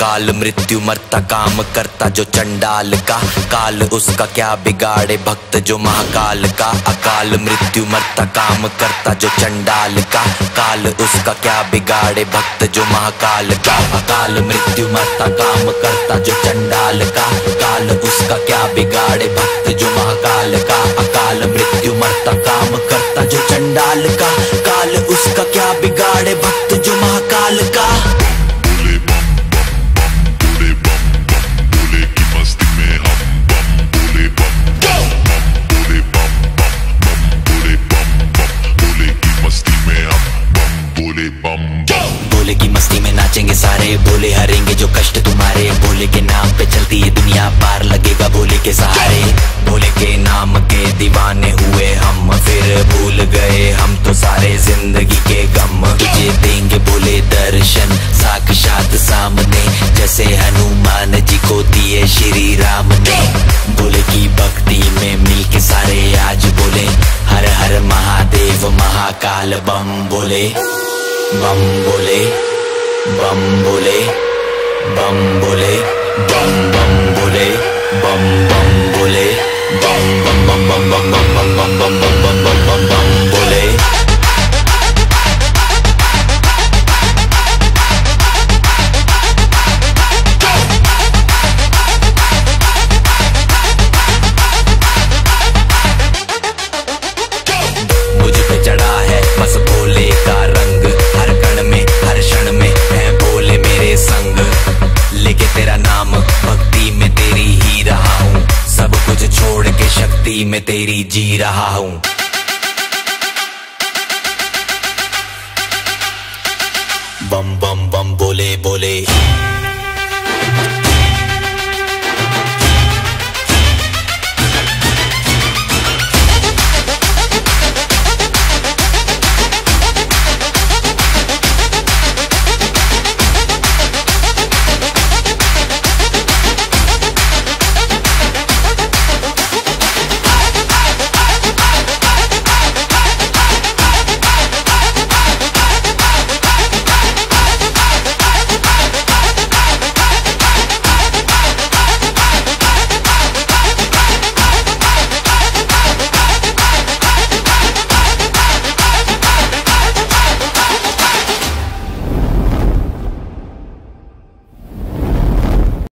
अकाल मृत्यु मरता काम करता जो चंडाल का, काल उसका क्या बिगाड़े भक्त जो महाकाल का। अकाल मृत्यु मरता काम करता जो चंडाल का, काल उसका क्या बिगाड़े भक्त जो महाकाल का। अकाल मृत्यु मरता काम करता जो चंडाल का, काल उसका क्या बिगाड़े भक्त जो महाकाल का। अकाल मृत्यु मरता काम करता जो चंडाल का, काल उसका क्या बिगाड़े भक्त जो महाकाल का। भोले की मस्ती में नाचेंगे सारे, भोले हरेंगे जो कष्ट तुम्हारे। भोले के नाम पे चलती है दुनिया, पार लगेगा भोले के सहारे। भोले के नाम के दीवाने हुए हम, फिर भूल गए हम तो सारे जिंदगी के गम। तुझे देंगे भोले दर्शन साक्षात सामने, जैसे हनुमान जी को दिए श्री राम ने। भोले की भक्ति में मिलके सारे आज बोले, हर हर महादेव महाकाल बम बोले। बम बोले, बम बोले, बम बोले, बम बम बोले, बम बम बोले, बम बम बम बम बम बम बम बम बम बम बम बम बम बोले। मुझ पे चढ़ा है बस भोले का रंग, हर कण में हर क्षण में है भोले मेरे संग। लेके तेरा नाम भक्ति में तेरी ही रहा हूँ, सब कुछ छोड़ के शक्ति में तेरी जी रहा हूँ। बम बम बम बोले बोले।